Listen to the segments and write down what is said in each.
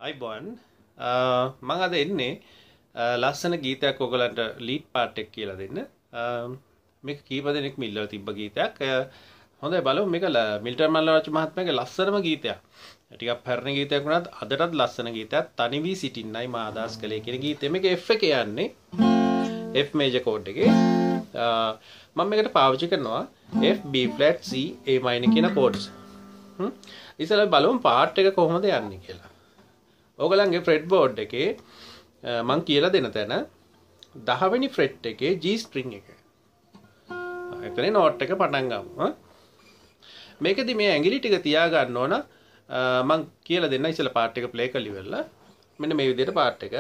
අයිබෝන් මම අද එන්නේ ලස්සන ගීතයක් ඔයගලන්ට ලීඩ් පාර්ට් එක කියලා දෙන්න. මේක කීප දෙනෙක් මිල්ලලා තිබ්බ ගීතයක්. හොඳයි බලමු මේක මිල්ටන් මල්ලරච්චි මහත්මයාගේ ලස්සනම ගීතයක්. ටිකක් පැරණි ගීතයක් වුණත් අදටත් ලස්සන ගීතයක්. තනි වී සිටින්නයි මා අදහස් කළේ කියන ගීතය. මේක F එකේ යන්නේ. F මේජර් කෝඩ් එකේ. මම මේකට පාවිච්චි කරනවා F B flat C A minor කියන කෝඩ්ස්. ඉතින් බලමු පාර්ට් එක කොහොමද යන්නේ කියලා. ඕගලන්ගේ ෆ්‍රෙට් බෝඩ් එකේ මම කියලා දෙන තැන 10 වෙනි ෆ්‍රෙට් එකේ G string එක. එතන නෝට් එක පටන් ගමු. මේකෙදි මේ ඇඟිලි ටික තියා ගන්න ඕන. මම කියලා දෙන්න ඉස්සෙල්ලා පාර්ට් එක ප්ලේ කරලා ඉවරලා. මෙන්න මේ විදිහට පාර්ට් එක.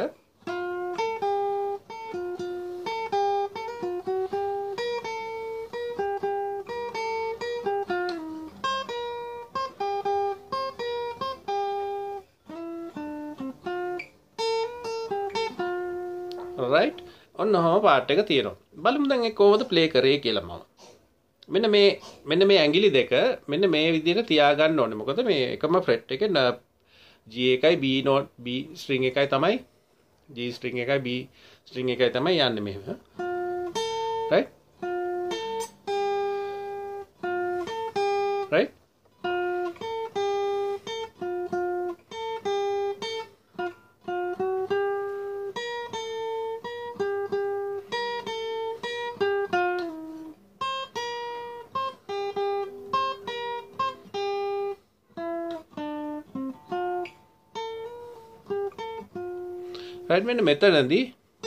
right ඔන්නම පාර්ට් එක තියෙනවා. බලමු දැන් ඒක කොහොමද ප්ලේ කරේ කියලා මම. මෙන්න මේ ඇඟිලි දෙක මෙන්න මේ විදිහට තියා ගන්න ඕනේ. මොකද මේ එකම ෆ්‍රෙට් එකේ G එකයි B note B string එකයි තමයි G string එකයි B string එකයි තමයි යන්නේ මෙහෙම. right right right මෙන්න මෙතනදී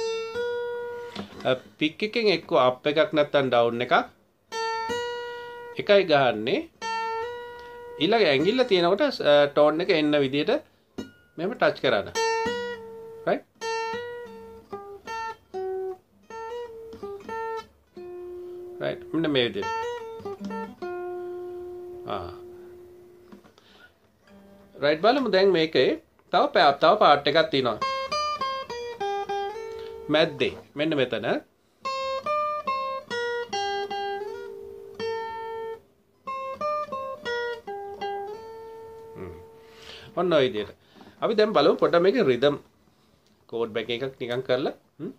පික් එකෙන් එක්ක අප් එකක් නැත්නම් ඩවුන් එකක් එකයි ගහන්නේ ඊළඟ ඇඟිල්ල තියෙනකොට ටෝන් එක එන්න විදිහට මෙහෙම ටච් කරන්න right right මෙන්න මේ විදිහට right බලමු දැන් මේකේ තව පාර්ට් එකක් තියෙනවා මැද්දේ මෙන්න මෙතන ඔන්න ඔය විදිහට අපි දැන් බලමු පොඩ්ඩක් මේකේ රිද්ම් කෝඩ් බෑක් එකක් නිකන් කරලා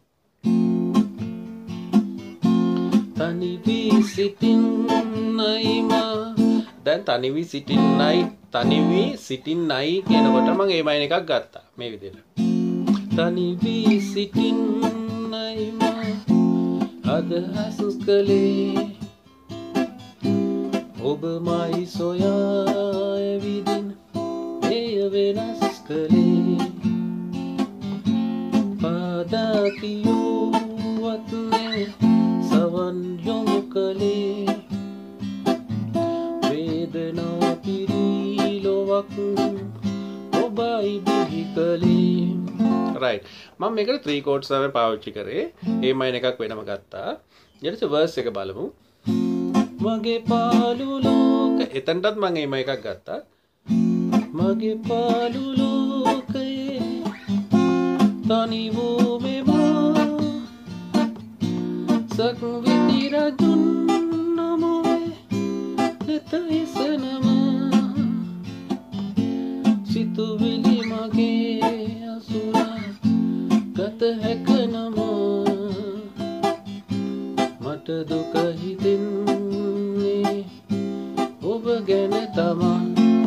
තනි වී සිටින්නයි මා දැන් තනි වී සිටින්නයි කියනකොට මම ඒ මයින් එකක් ගත්තා මේ විදිහට තනි වී සිටින්නයි මා අදහස් කළේ ඔබමයි සොයා ඇවිදින් එය වෙනස් කළේ පාදා කිව්වත් නේ සවන් යොමු කළේ වේදනා පිරීලොවක් ඔබයි බිහි කළේ right මම මේකට 3 chords තමයි පාවිච්චි කරේ A minor එකක් වෙනම ගත්තා ඊට පස්සේ verse එක බලමු මගේ පාළු ලෝක එතනටත් මම A minor එකක් ගත්තා මගේ පාළු ලෝකයේ තනි වූ මෙමා සක් විති රජුන් නමෝේ නැත ඉසනම සිතුවිලි මගේ අසුරා ගත හැකනම මට දුක හිතෙන්නේ ඔබ ගැන තමා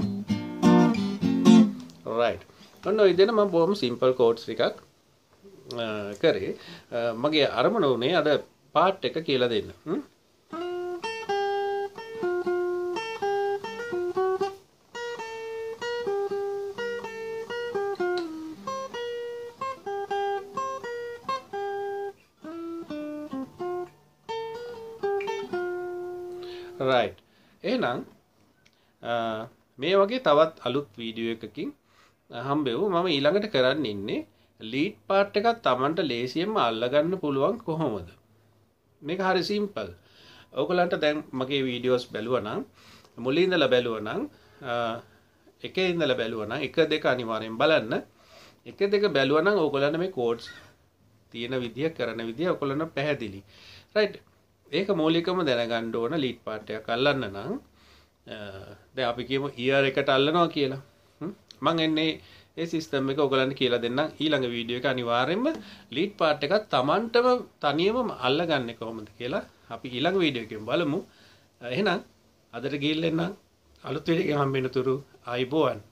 right ඔන්න ඔය දෙන මම බොහොම සිම්පල් කෝඩ්ස් ටිකක් කරේ මගේ අරමුණ උනේ අද පාර්ට් එක කියලා දෙන්න right එහෙනම් මේ වගේ තවත් අලුත් වීඩියෝ එකකින් හම්බෙමු මම ඊළඟට කරන්න ඉන්නේ ලීඩ් පාර්ට් එකක් Tamanට ලේසියෙන්ම අල්ලගන්න පුළුවන් කොහොමද මේක හරි සිම්පල් ඔයගලන්ට දැන් මගේ වීඩියෝස් බැලුවා නම් මුලින් ඉඳලා බැලුවා නම් එකේ ඉඳලා බැලුවා නම් 1 2 අනිවාර්යෙන් බලන්න 1 2 බැලුවා නම් ඔයගලන්ට මේ කෝඩ්ස් තියෙන විදිය කරන විදිය ඔයගලන්ට පැහැදිලි right ඒක මූලිකවම දැනගන්න ඕන ලීඩ් පාර්ට් එකක් අල්ලන්න නම් දැන් අපි කියමු ඉයර් එකට අල්ලනවා කියලා මම එන්නේ ඒ සිස්ටම් එක ඔයගලන්ට කියලා දෙන්නම් ඊළඟ වීඩියෝ එක අනිවාර්යයෙන්ම ලීඩ් පාර්ට් එකත් Tamanටම තනියම අල්ලගන්නේ කොහොමද කියලා අපි ඊළඟ වීඩියෝ එකෙන් බලමු. එහෙනම් අදට ගිහින් එන්නම් අලුත් වීඩියෝ එකකින් හම්බ වෙනතුරු ආයිබෝවන්.